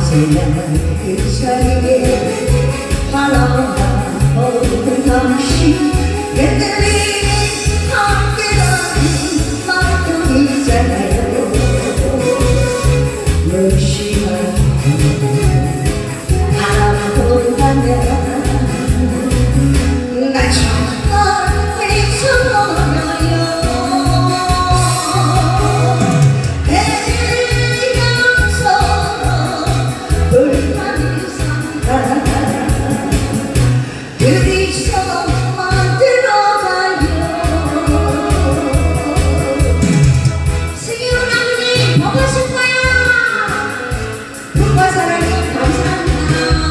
지난 그 사이에 바라만 보는 당신 애들이 함께라는 말뿐이잖아요. 무심한 바라본다면 날 정말 잊어버려요. 둘이서 만들어가요. 승윤언니 보고 싶어요. 꿈과 사랑이 감사합니다.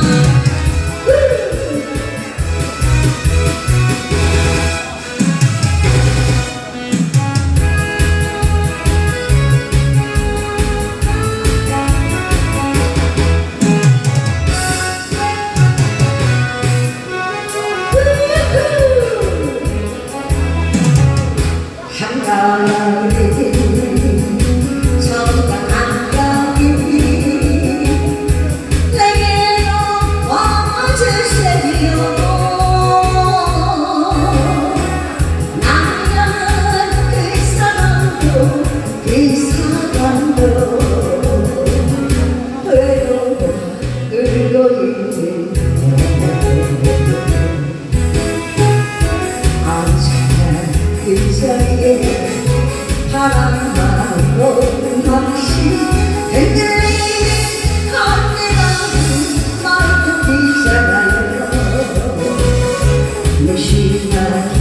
한가위 저가 한가위 내게로 와주세요. 나는 그 사람도 외로워 울고 있는 언제나 그 자리에 바람만 보는 당신 흔들리는 함께가는 말뿐이잖아요. 무심한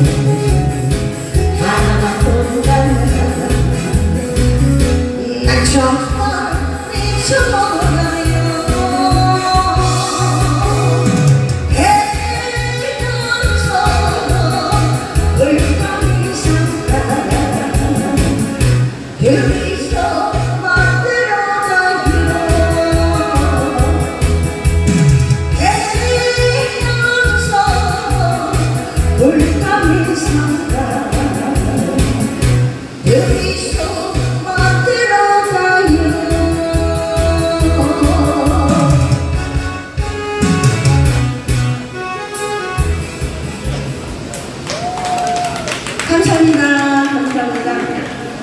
바람만 본다면 난 정말 잊어버려요. 둘이서 만들어가요. 태어나서 물감이 산다. 둘이서 만들어가요. 감사합니다. 감사합니다.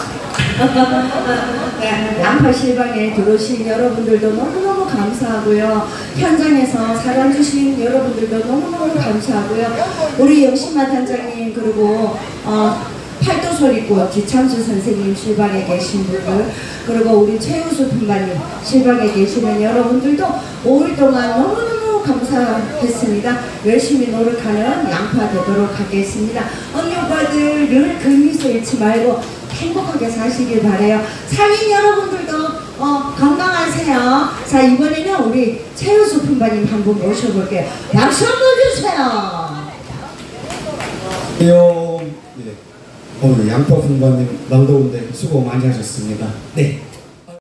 양파 실방에 들어오신 여러분들도 너무너무 감사하고요. 현장에서 사랑 주신 여러분들도 너무너무 감사하고요. 우리 영신만 단장님 그리고 팔도소리꽃 지창수 선생님 실방에 계신 분들 그리고 우리 최우수 분반님 실방에 계시는 여러분들도 5일 동안 너무너무 감사했습니다. 열심히 노력하는 양파 되도록 하겠습니다. 언니 오빠들 늘 그 미소 잃지 말고 행복하게 사시길 바래요. 상인 여러분들도 건강하세요. 자, 이번에는 우리 최우수 품바님 한 분 모셔볼게요. 박수 한번 주세요. 안녕. 네. 오늘 양파 품바님 날더운데 수고 많이 하셨습니다. 네.